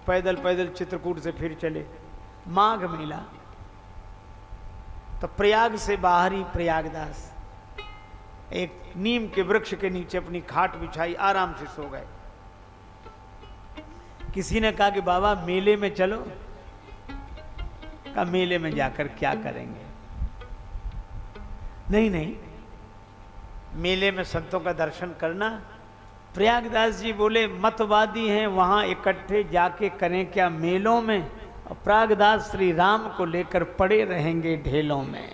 पैदल पैदल चित्रकूट से फिर चले। माघ मेला, तो प्रयाग से बाहर ही प्रयागदास एक नीम के वृक्ष के नीचे अपनी खाट बिछाई, आराम से सो गए। किसी ने कहा कि बाबा मेले में चलो। कहा मेले में जाकर क्या करेंगे? नहीं नहीं, मेले में संतों का दर्शन करना। प्रयागदास जी बोले मतवादी हैं, वहां इकट्ठे जाके करें क्या मेलों में? और प्रयागदास श्री राम को लेकर पड़े रहेंगे ढेलों में।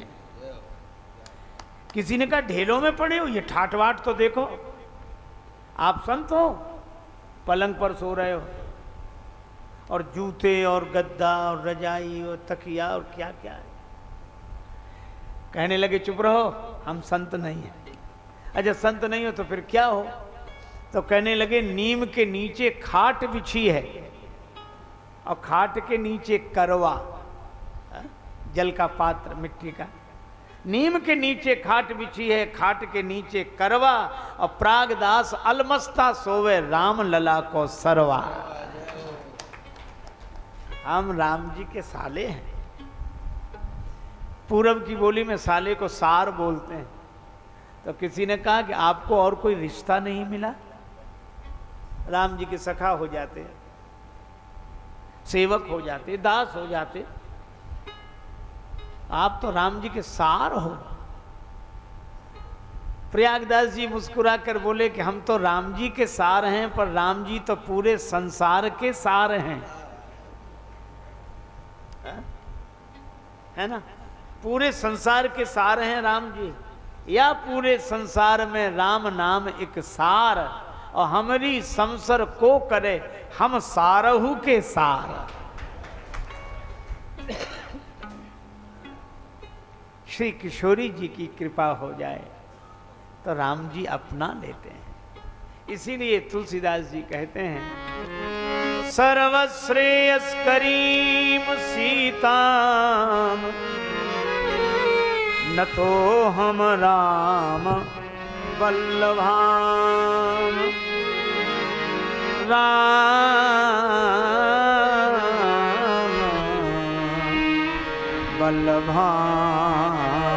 किसी ने कहा ढेलों में पड़े हो, ये ठाटवाट तो देखो, आप संत हो, पलंग पर सो रहे हो और जूते और गद्दा और रजाई और तकिया और क्या क्या है। कहने लगे चुप रहो, हम संत नहीं हैं। अच्छा संत नहीं हो तो फिर क्या हो? तो कहने लगे नीम के नीचे खाट बिछी है और खाट के नीचे करवा, जल का पात्र मिट्टी का, नीम के नीचे खाट बिछी है, खाट के नीचे करवा, और प्रागदास अलमस्ता सोवे राम लला को सरवा। हम राम जी के साले हैं। पूरब की बोली में साले को सार बोलते हैं। तो किसी ने कहा कि आपको और कोई रिश्ता नहीं मिला? राम जी के सखा हो जाते, सेवक हो जाते, दास हो जाते, आप तो राम जी के सार हो। प्रयागदास जी मुस्कुरा कर बोले कि हम तो राम जी के सार हैं, पर राम जी तो पूरे संसार के सार हैं, है ना? पूरे संसार के सार हैं राम जी, या पूरे संसार में राम नाम एक सार, और हमारी संसर को करे हम सारहू के सार। श्री किशोरी जी की कृपा हो जाए तो राम जी अपना लेते हैं। इसीलिए तुलसीदास जी कहते हैं सर्वश्रेयस करीम सीताम न तो हम राम वल्लभाम। राम वल्लभाम